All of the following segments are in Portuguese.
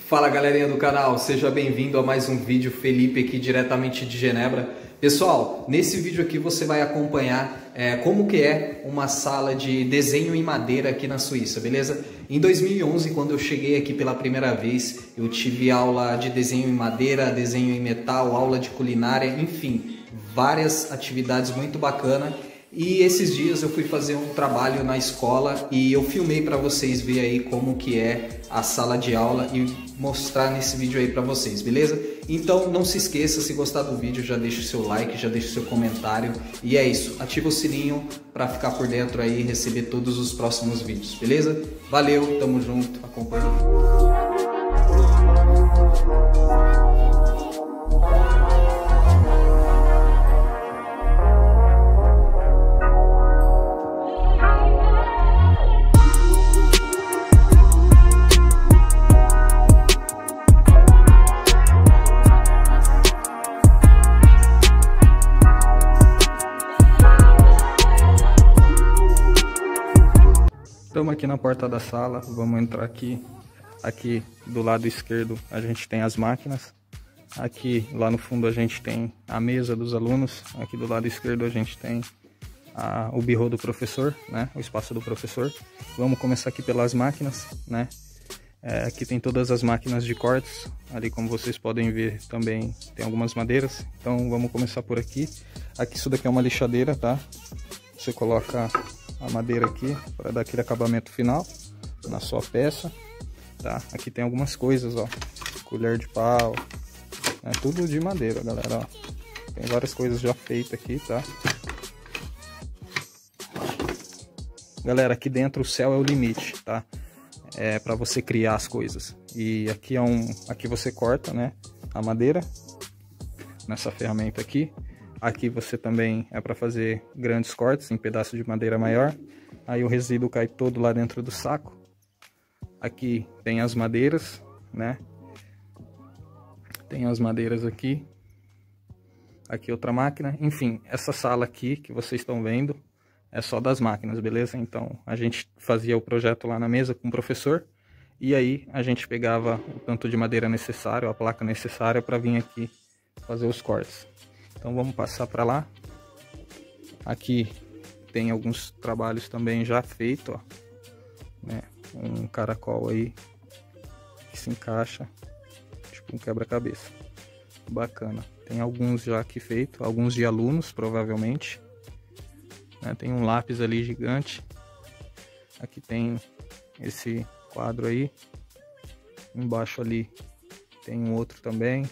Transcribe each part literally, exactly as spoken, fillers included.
Fala galerinha do canal, seja bem-vindo a mais um vídeo. Felipe aqui diretamente de Genebra. Pessoal, nesse vídeo aqui você vai acompanhar é, como que é uma sala de desenho em madeira aqui na Suíça, beleza? Em dois mil e onze, quando eu cheguei aqui pela primeira vez, eu tive aula de desenho em madeira, desenho em metal, aula de culinária, enfim, várias atividades muito bacanas. E esses dias eu fui fazer um trabalho na escola e eu filmei para vocês verem aí como que é a sala de aula e mostrar nesse vídeo aí para vocês, beleza? Então não se esqueça, se gostar do vídeo, já deixa o seu like, já deixa o seu comentário. E é isso, ativa o sininho para ficar por dentro aí e receber todos os próximos vídeos, beleza? Valeu, tamo junto, acompanhe. Estamos aqui na porta da sala, vamos entrar aqui. Aqui do lado esquerdo a gente tem as máquinas. Aqui lá no fundo a gente tem a mesa dos alunos. Aqui do lado esquerdo a gente tem a, o birô do professor, né? O espaço do professor. Vamos começar aqui pelas máquinas, né? É, aqui tem todas as máquinas de cortes. Ali, como vocês podem ver, também tem algumas madeiras. Então vamos começar por aqui. Aqui isso daqui é uma lixadeira, tá? Você coloca a madeira aqui para dar aquele acabamento final na sua peça, tá? Aqui tem algumas coisas, ó, colher de pau, é tudo de madeira, galera, ó. Tem várias coisas já feitas aqui, tá? Galera, aqui dentro o céu é o limite, tá? É para você criar as coisas. E aqui é um, aqui você corta, né, a madeira nessa ferramenta aqui. Aqui você também é para fazer grandes cortes em pedaço de madeira maior. Aí o resíduo cai todo lá dentro do saco. Aqui tem as madeiras, né? Tem as madeiras aqui. Aqui outra máquina. Enfim, essa sala aqui que vocês estão vendo é só das máquinas, beleza? Então a gente fazia o projeto lá na mesa com o professor. E aí a gente pegava o tanto de madeira necessário, a placa necessária para vir aqui fazer os cortes. Então vamos passar para lá. Aqui tem alguns trabalhos também já feitos, ó, né? Um caracol aí que se encaixa, tipo um quebra-cabeça. Bacana. Tem alguns já aqui feitos, alguns de alunos provavelmente, né? Tem um lápis ali gigante. Aqui tem esse quadro aí. Embaixo ali tem um outro também.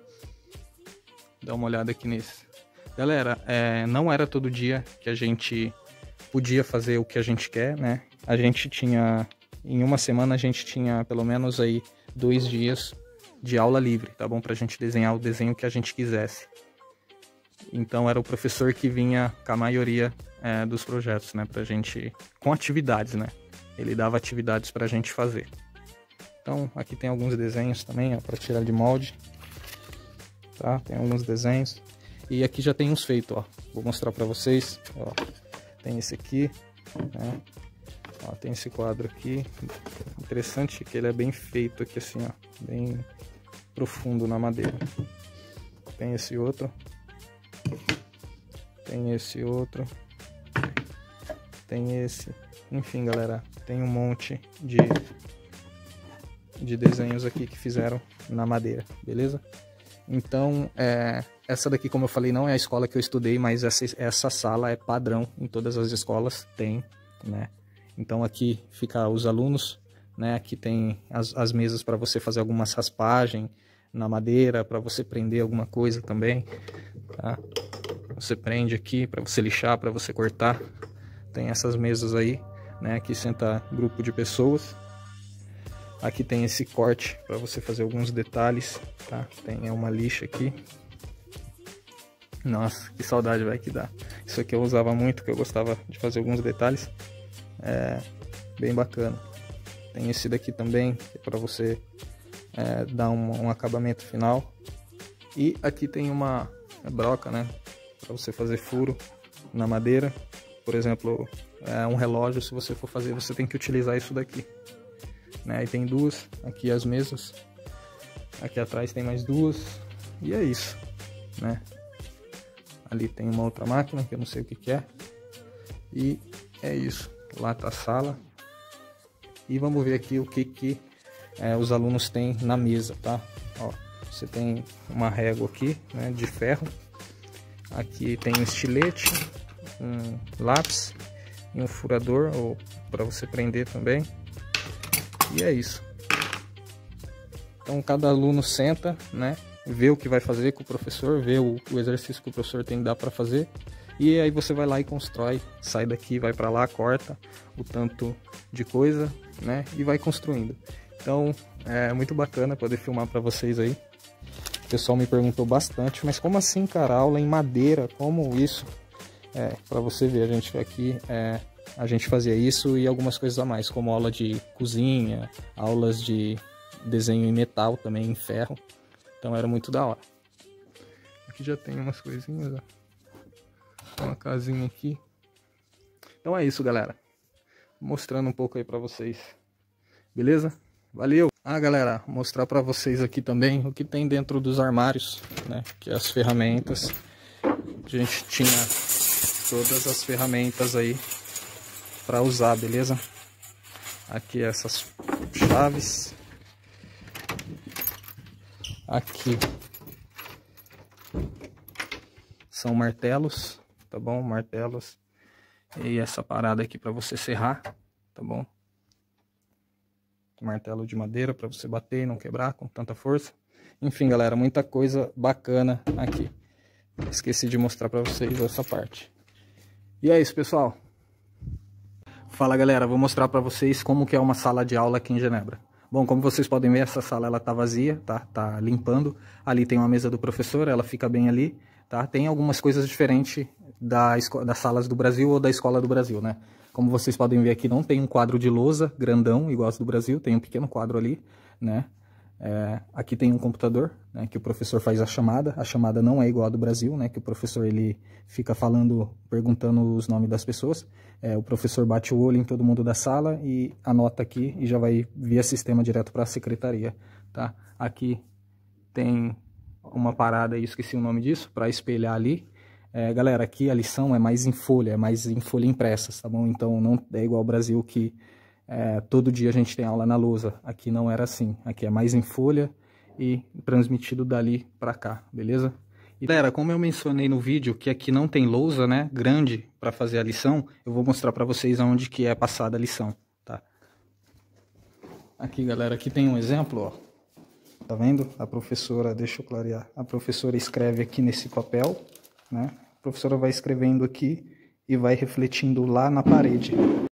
Dá uma olhada aqui nesse. Galera, é, não era todo dia que a gente podia fazer o que a gente quer, né? A gente tinha, em uma semana a gente tinha pelo menos aí dois dias de aula livre, tá bom? Pra gente desenhar o desenho que a gente quisesse. Então era o professor que vinha com a maioria é, dos projetos, né? Pra gente, com atividades, né? Ele dava atividades pra gente fazer. Então aqui tem alguns desenhos também, ó, pra tirar de molde. Tá? Tem alguns desenhos. E aqui já tem uns feitos, ó. Vou mostrar pra vocês. Ó, tem esse aqui, né? Ó, tem esse quadro aqui. Interessante que ele é bem feito aqui assim, ó. Bem profundo na madeira. Tem esse outro. Tem esse outro. Tem esse. Enfim, galera. Tem um monte de, de desenhos aqui que fizeram na madeira, beleza? Então, é, essa daqui, como eu falei, não é a escola que eu estudei, mas essa, essa sala é padrão em todas as escolas, tem, né? Então aqui fica os alunos, né? Aqui tem as, as mesas para você fazer algumas raspagens na madeira, para você prender alguma coisa também, tá? Você prende aqui para você lixar, para você cortar. Tem essas mesas aí, né? Aqui senta grupo de pessoas. Aqui tem esse corte para você fazer alguns detalhes, tá? Tem uma lixa aqui. Nossa, que saudade vai que dá. Isso aqui eu usava muito, que eu gostava de fazer alguns detalhes. É bem bacana. Tem esse daqui também, que é para você é, dar um, um acabamento final. E aqui tem uma broca, né? Para você fazer furo na madeira. Por exemplo, é, um relógio, se você for fazer, você tem que utilizar isso daqui. Né? Aí tem duas, aqui as mesas, Aqui atrás tem mais duas. E é isso, né? Ali tem uma outra máquina que eu não sei o que que é. E é isso. Lá tá a sala. E vamos ver aqui o que que é, os alunos têm na mesa, tá? Ó, você tem uma régua aqui, né, de ferro. Aqui tem um estilete, um lápis e um furador ou para você prender também. E é isso. Então cada aluno senta, né, vê o que vai fazer com o professor, vê o, o exercício que o professor tem que dar para fazer, e aí você vai lá e constrói, sai daqui, vai para lá, corta o tanto de coisa, né, e vai construindo. Então é muito bacana poder filmar para vocês aí. O pessoal me perguntou bastante, mas como assim, cara, aula em madeira, como isso? É, para você ver, a gente aqui é, a gente fazia isso e algumas coisas a mais, como aula de cozinha, aulas de desenho em metal também, em ferro. Então era muito da hora. Aqui já tem umas coisinhas, ó. Uma casinha aqui. Então é isso, galera. Mostrando um pouco aí pra vocês. Beleza? Valeu! Ah, galera, mostrar pra vocês aqui também o que tem dentro dos armários, né? Que é as ferramentas. A gente tinha todas as ferramentas aí pra usar, beleza? Aqui essas chaves. Aqui são martelos, tá bom? Martelos. E essa parada aqui para você serrar, tá bom? Martelo de madeira para você bater e não quebrar com tanta força. Enfim, galera, muita coisa bacana aqui. Esqueci de mostrar para vocês essa parte. E é isso, pessoal. Fala, galera, vou mostrar para vocês como que é uma sala de aula aqui em Genebra. Bom, como vocês podem ver, essa sala ela tá vazia, tá? Tá limpando. Ali tem uma mesa do professor, ela fica bem ali, tá? Tem algumas coisas diferentes da das salas do Brasil ou da escola do Brasil, né? Como vocês podem ver aqui, não tem um quadro de lousa grandão, igual as do Brasil, tem um pequeno quadro ali, né? É, aqui tem um computador, né, que o professor faz a chamada. A chamada não é igual a do Brasil, né, que o professor ele fica falando, perguntando os nomes das pessoas. É, o professor bate o olho em todo mundo da sala e anota aqui e já vai via sistema direto para a secretaria, tá? Aqui tem uma parada, eu esqueci o nome disso, para espelhar ali. É, galera, aqui a lição é mais em folha, é mais em folha impressa, tá bom? Então não é igual ao Brasil que É, todo dia a gente tem aula na lousa. Aqui não era assim. Aqui é mais em folha e transmitido dali pra cá, beleza? E galera, como eu mencionei no vídeo que aqui não tem lousa, né, grande para fazer a lição, eu vou mostrar para vocês aonde que é passada a lição, tá? Aqui, galera, aqui tem um exemplo, ó. Tá vendo? A professora, deixa eu clarear. A professora escreve aqui nesse papel, né? A professora vai escrevendo aqui e vai refletindo lá na parede.